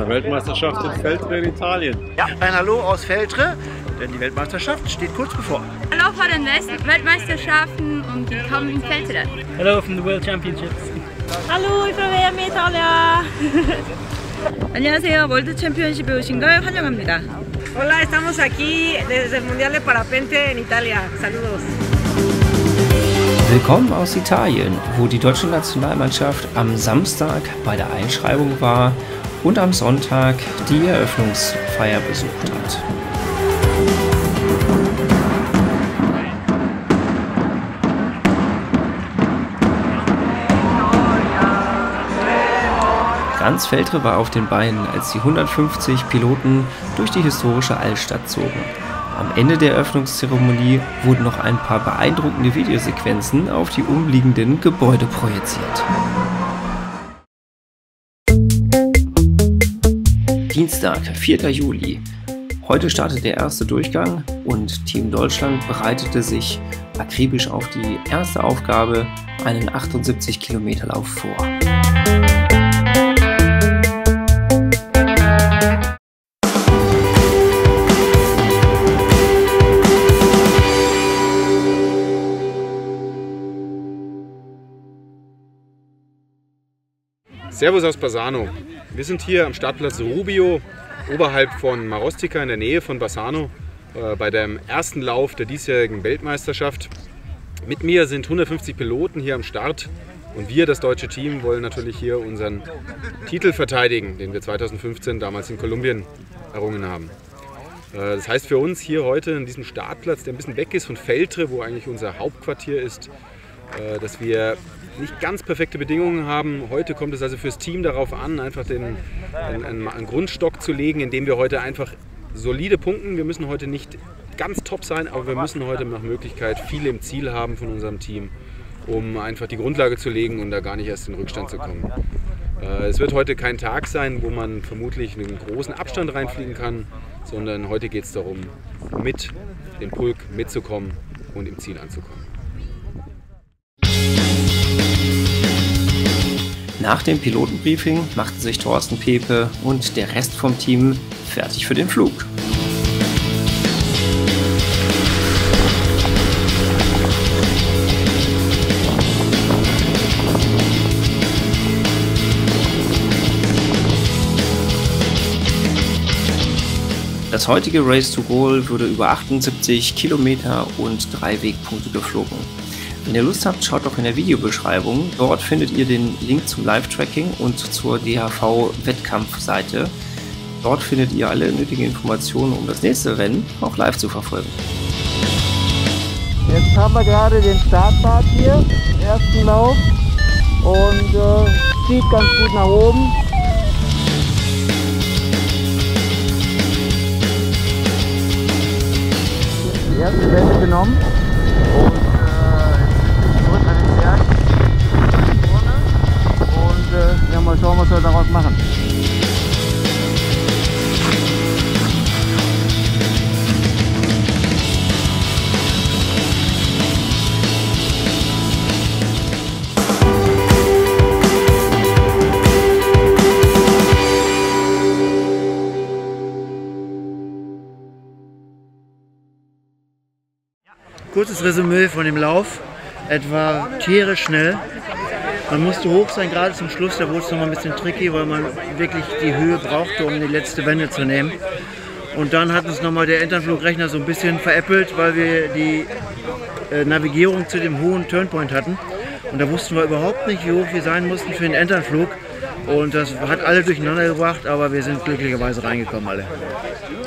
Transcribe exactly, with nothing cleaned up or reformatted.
der Weltmeisterschaft in Feltre in Italien. Ja, ein Hallo aus Feltre, denn die Weltmeisterschaft steht kurz bevor. Hallo von den Weltmeisterschaften und die kommen in Feltre. Hello from the World Championships. Hallo from Miami, Italia. 안녕하세요. 월드 챔피언십에 오신 걸 환영합니다. Hola, estamos aquí desde el Mundial de Parapente en Italia. Saludos. Willkommen aus Italien, wo die deutsche Nationalmannschaft am Samstag bei der Einschreibung war und am Sonntag die Eröffnungsfeier besucht hat. Ganz Feltre war auf den Beinen, als die hundertfünfzig Piloten durch die historische Altstadt zogen. Am Ende der Eröffnungszeremonie wurden noch ein paar beeindruckende Videosequenzen auf die umliegenden Gebäude projiziert. Dienstag, vierter Juli. Heute startet der erste Durchgang und Team Deutschland bereitete sich akribisch auf die erste Aufgabe, einen achtundsiebzig Kilometer Lauf vor. Servus aus Bassano. Wir sind hier am Startplatz Rubio, oberhalb von Marostica in der Nähe von Bassano, äh, bei dem ersten Lauf der diesjährigen Weltmeisterschaft. Mit mir sind hundertfünfzig Piloten hier am Start und wir, das deutsche Team, wollen natürlich hier unseren Titel verteidigen, den wir zweitausendfünfzehn damals in Kolumbien errungen haben. Äh, das heißt für uns hier heute an diesem Startplatz, der ein bisschen weg ist von Feltre, wo eigentlich unser Hauptquartier ist, äh, dass wir nicht ganz perfekte Bedingungen haben. Heute kommt es also fürs Team darauf an, einfach den, einen, einen Grundstock zu legen, indem wir heute einfach solide punkten. Wir müssen heute nicht ganz top sein, aber wir müssen heute nach Möglichkeit viel im Ziel haben von unserem Team, um einfach die Grundlage zu legen und da gar nicht erst in den Rückstand zu kommen. Es wird heute kein Tag sein, wo man vermutlich einen großen Abstand reinfliegen kann, sondern heute geht es darum, mit dem Pulk mitzukommen und im Ziel anzukommen. Nach dem Pilotenbriefing machten sich Thorsten Pepe und der Rest vom Team fertig für den Flug. Das heutige Race to Goal wurde über achtundsiebzig Kilometer und drei Wegpunkte geflogen. Wenn ihr Lust habt, schaut doch in der Videobeschreibung. Dort findet ihr den Link zum Live-Tracking und zur D H V-Wettkampfseite. Dort findet ihr alle nötigen Informationen, um das nächste Rennen auch live zu verfolgen. Jetzt haben wir gerade den Startpfad hier, den ersten Lauf, und äh, zieht ganz gut nach oben. Die erste Welle genommen. Und ja, mal schauen, was wir daraus machen. Kurzes Resümee von dem Lauf. Etwa tierisch schnell. Man musste hoch sein, gerade zum Schluss, da wurde es noch mal ein bisschen tricky, weil man wirklich die Höhe brauchte, um die letzte Wende zu nehmen. Und dann hat uns noch mal der Enternflugrechner so ein bisschen veräppelt, weil wir die äh, Navigierung zu dem hohen Turnpoint hatten. Und da wussten wir überhaupt nicht, wie hoch wir sein mussten für den Enternflug. Und das hat alle durcheinander gebracht, aber wir sind glücklicherweise reingekommen alle.